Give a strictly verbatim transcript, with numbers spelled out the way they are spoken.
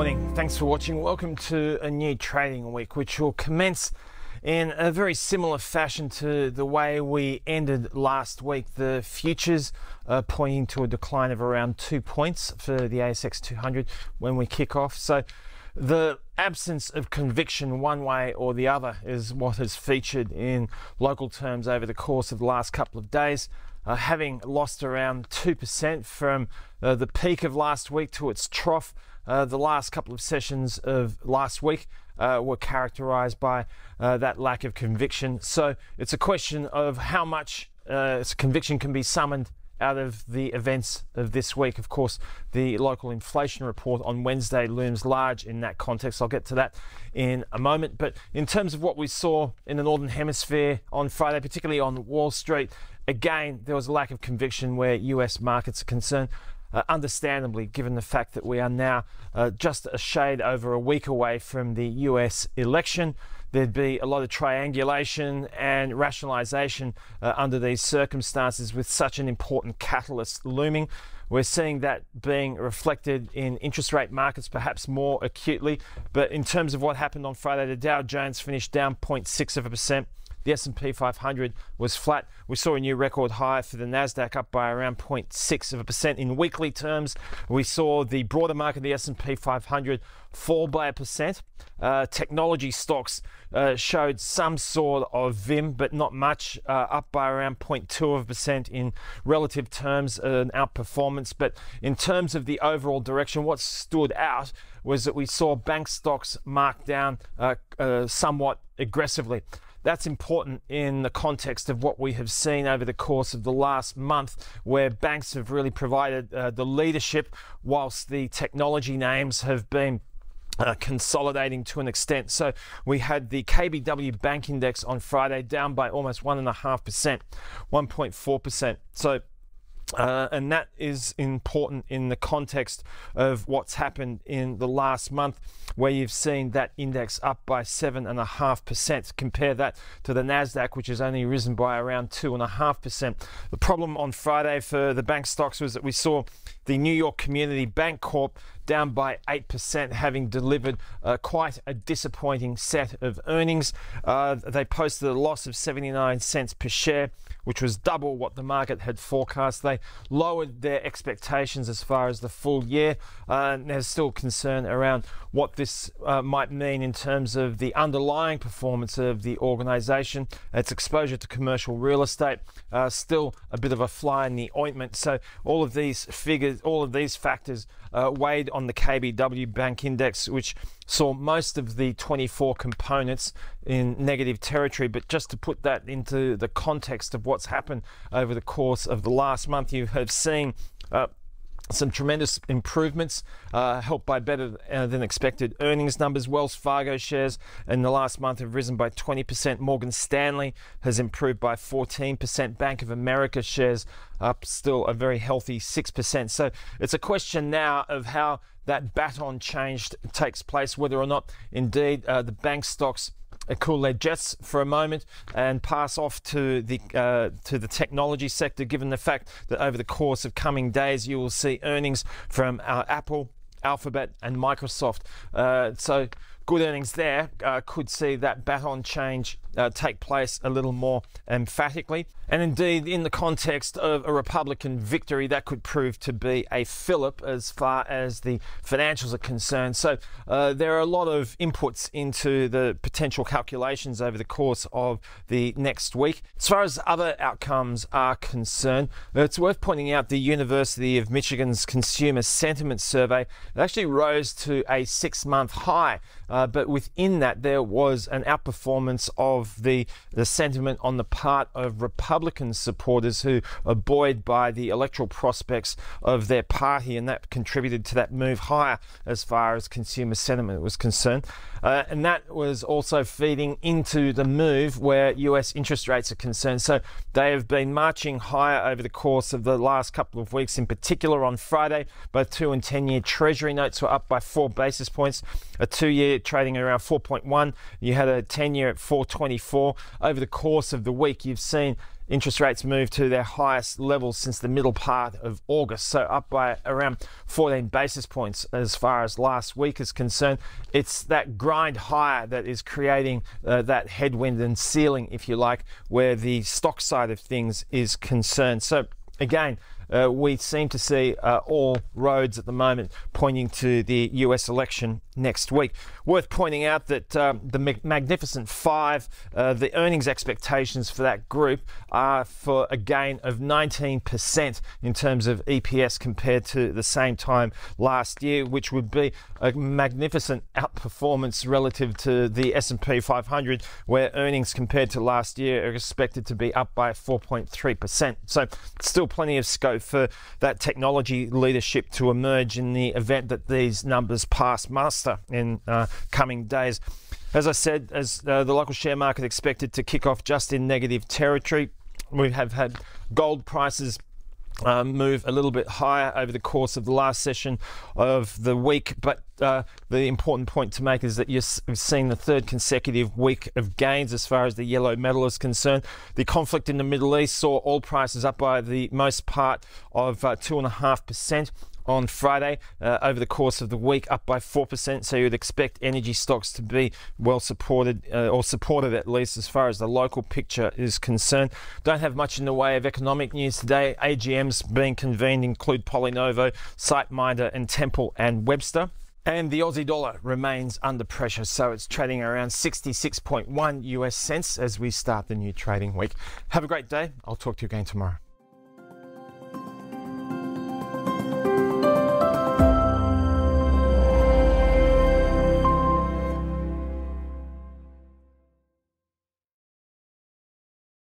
morning. Thanks for watching. Welcome to a new trading week, which will commence in a very similar fashion to the way we ended last week. The futures are pointing to a decline of around two points for the A S X two hundred when we kick off. So the absence of conviction one way or the other is what has featured in local terms over the course of the last couple of days. Uh, having lost around two percent from uh, the peak of last week to its trough, uh, the last couple of sessions of last week uh, were characterized by uh, that lack of conviction. So it's a question of how much uh, conviction can be summoned out of the events of this week. Of course, the local inflation report on Wednesday looms large in that context. I'll get to that in a moment. But in terms of what we saw in the Northern Hemisphere on Friday, particularly on Wall Street, again, there was a lack of conviction where U S markets are concerned. Uh, understandably, given the fact that we are now uh, just a shade over a week away from the U S election, there'd be a lot of triangulation and rationalization uh, under these circumstances with such an important catalyst looming. We're seeing that being reflected in interest rate markets perhaps more acutely. But in terms of what happened on Friday, the Dow Jones finished down zero point six of a percent. The S and P five hundred was flat. We saw a new record high for the Nasdaq, up by around zero point six of a percent. In weekly terms, we saw the broader market, the S and P five hundred, fall by a percent. Uh, technology stocks uh, showed some sort of vim, but not much, uh, up by around zero point two of a percent in relative terms, uh, an outperformance. But in terms of the overall direction, what stood out was that we saw bank stocks marked down uh, uh, somewhat aggressively. That's important in the context of what we have seen over the course of the last month, where banks have really provided uh, the leadership, whilst the technology names have been uh, consolidating to an extent. So we had the K B W Bank index on Friday down by almost one and a half percent, one point four percent. So Uh, and that is important in the context of what's happened in the last month, where you've seen that index up by seven and a half percent. Compare that to the Nasdaq, which has only risen by around two and a half percent. The problem on Friday for the bank stocks was that we saw the New York Community Bancorp down by eight percent, having delivered uh, quite a disappointing set of earnings. Uh, they posted a loss of seventy-nine cents per share, which was double what the market had forecast. They lowered their expectations as far as the full year. Uh, and there's still concern around what this uh, might mean in terms of the underlying performance of the organization. Its exposure to commercial real estate, uh, still a bit of a fly in the ointment. So all of these figures, all of these factors uh, weighed on the K B W Bank index, which saw most of the twenty-four components in negative territory. But just to put that into the context of what's happened over the course of the last month, you have seen uh, some tremendous improvements, uh, helped by better uh, than expected earnings numbers. Wells Fargo shares in the last month have risen by twenty percent. Morgan Stanley has improved by fourteen percent. Bank of America shares up still a very healthy six percent. So it's a question now of how that baton change takes place, whether or not indeed uh, the bank stocks cool their jets for a moment and pass off to the uh, to the technology sector, given the fact that over the course of coming days you will see earnings from uh, Apple, Alphabet and Microsoft. Uh, so good earnings there uh, could see that baton change uh, take place a little more emphatically. And indeed, in the context of a Republican victory, that could prove to be a fillip as far as the financials are concerned. So uh, there are a lot of inputs into the potential calculations over the course of the next week. As far as other outcomes are concerned, it's worth pointing out the University of Michigan's Consumer Sentiment Survey. It actually rose to a six-month high, uh, but within that there was an outperformance of the, the sentiment on the part of Republican supporters who are buoyed by the electoral prospects of their party, and that contributed to that move higher as far as consumer sentiment was concerned. Uh, and that was also feeding into the move where U S interest rates are concerned. So they have been marching higher over the course of the last couple of weeks. In particular on Friday, both two and ten year Treasury notes were up by four basis points. A two year trading around four point one. You had a ten year at four twenty-four. Over the course of the week, you've seen interest rates move to their highest levels since the middle part of August, so up by around fourteen basis points as far as last week is concerned. It's that grind higher that is creating uh, that headwind and ceiling, if you like, where the stock side of things is concerned. So again, Uh, we seem to see uh, all roads at the moment pointing to the U S election next week. Worth pointing out that um, the Mag Magnificent Five, uh, the earnings expectations for that group are for a gain of nineteen percent in terms of E P S compared to the same time last year, which would be a magnificent outperformance relative to the S and P five hundred, where earnings compared to last year are expected to be up by four point three percent. So still plenty of scope for that technology leadership to emerge in the event that these numbers pass muster in uh, coming days. As I said, as uh, the local share market expected to kick off just in negative territory, we have had gold prices Uh, move a little bit higher over the course of the last session of the week, but uh, the important point to make is that you've seen the third consecutive week of gains as far as the yellow metal is concerned. The conflict in the Middle East saw oil prices up by the most part of uh, two and a half percent on Friday. Uh, over the course of the week, up by four percent, so you'd expect energy stocks to be well supported, uh, or supported at least as far as the local picture is concerned. Don't have much in the way of economic news today. A G Ms being convened include Polynovo, SiteMinder and Temple and Webster. And the Aussie dollar remains under pressure, so it's trading around sixty-six point one U S cents as we start the new trading week. Have a great day. I'll talk to you again tomorrow.